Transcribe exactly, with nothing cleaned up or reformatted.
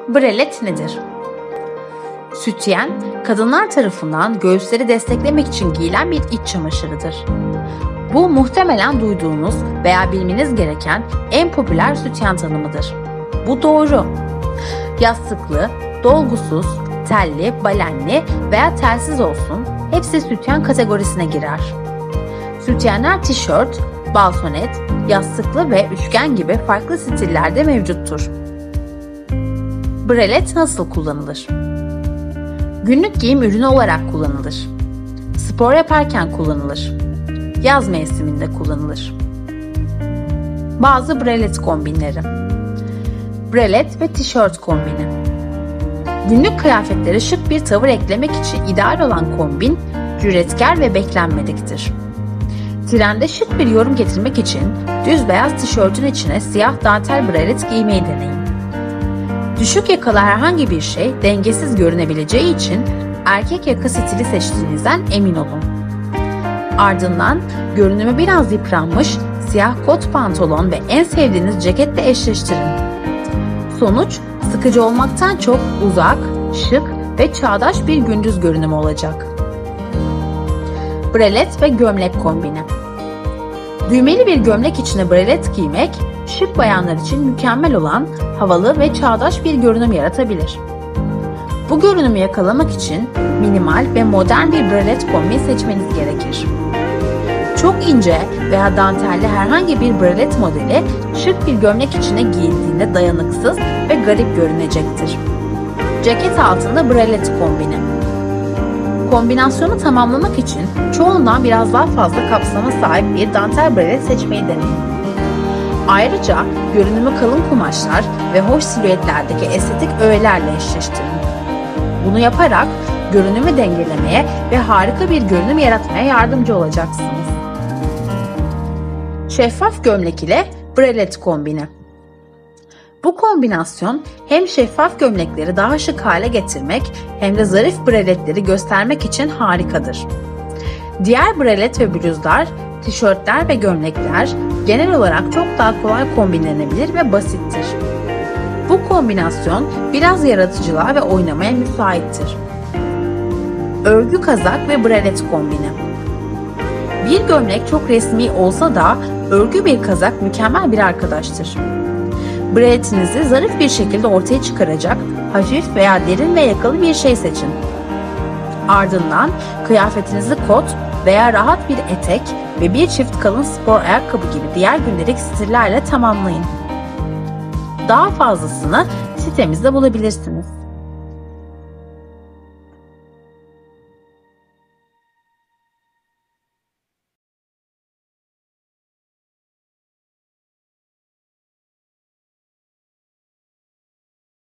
Brelet nedir? Sütyen, kadınlar tarafından göğüsleri desteklemek için giyilen bir iç çamaşırıdır. Bu muhtemelen duyduğunuz veya bilmeniz gereken en popüler sütyen tanımıdır. Bu doğru. Yastıklı, dolgusuz, telli, balenli veya telsiz olsun, hepsi sütyen kategorisine girer. Sütyenler tişört, balsonet, yastıklı ve üçgen gibi farklı stillerde mevcuttur. Brelet nasıl kullanılır? Günlük giyim ürünü olarak kullanılır. Spor yaparken kullanılır. Yaz mevsiminde kullanılır. Bazı brelet kombinleri. Brelet ve tişört kombini. Günlük kıyafetlere şık bir tavır eklemek için ideal olan kombin, cüretkar ve beklenmediktir. Trende şık bir yorum getirmek için düz beyaz tişörtün içine siyah dantel brelet giymeyi deneyin. Düşük yakalı herhangi bir şey dengesiz görünebileceği için erkek yaka stili seçtiğinizden emin olun. Ardından görünümü biraz yıpranmış siyah kot pantolon ve en sevdiğiniz ceketle eşleştirin. Sonuç sıkıcı olmaktan çok uzak, şık ve çağdaş bir gündüz görünümü olacak. Brelet ve gömlek kombini. Düğmeli bir gömlek içine brelet giymek, şık bayanlar için mükemmel olan havalı ve çağdaş bir görünüm yaratabilir. Bu görünümü yakalamak için minimal ve modern bir brelet kombin seçmeniz gerekir. Çok ince veya dantelli herhangi bir brelet modeli şık bir gömlek içine giyildiğinde dayanıksız ve garip görünecektir. Ceket altında brelet kombini. Kombinasyonu tamamlamak için çoğundan biraz daha fazla kapsama sahip bir dantel brelet seçmeyi deneyin. Ayrıca görünümü kalın kumaşlar ve hoş silüetlerdeki estetik öğelerle eşleştirin. Bunu yaparak görünümü dengelemeye ve harika bir görünüm yaratmaya yardımcı olacaksınız. Şeffaf gömlek ile brelet kombini. Bu kombinasyon hem şeffaf gömlekleri daha şık hale getirmek hem de zarif breletleri göstermek için harikadır. Diğer brelet ve bluzlar, tişörtler ve gömlekler genel olarak çok daha kolay kombinlenebilir ve basittir. Bu kombinasyon biraz yaratıcılığa ve oynamaya müsaittir. Örgü kazak ve brelet kombini. Bir gömlek çok resmi olsa da örgü bir kazak mükemmel bir arkadaştır. Breletinizi zarif bir şekilde ortaya çıkaracak hafif veya derin ve yakalı bir şey seçin. Ardından kıyafetinizi kot veya rahat bir etek ve bir çift kalın spor ayakkabı gibi diğer gündelik stillerle tamamlayın. Daha fazlasını sitemizde bulabilirsiniz.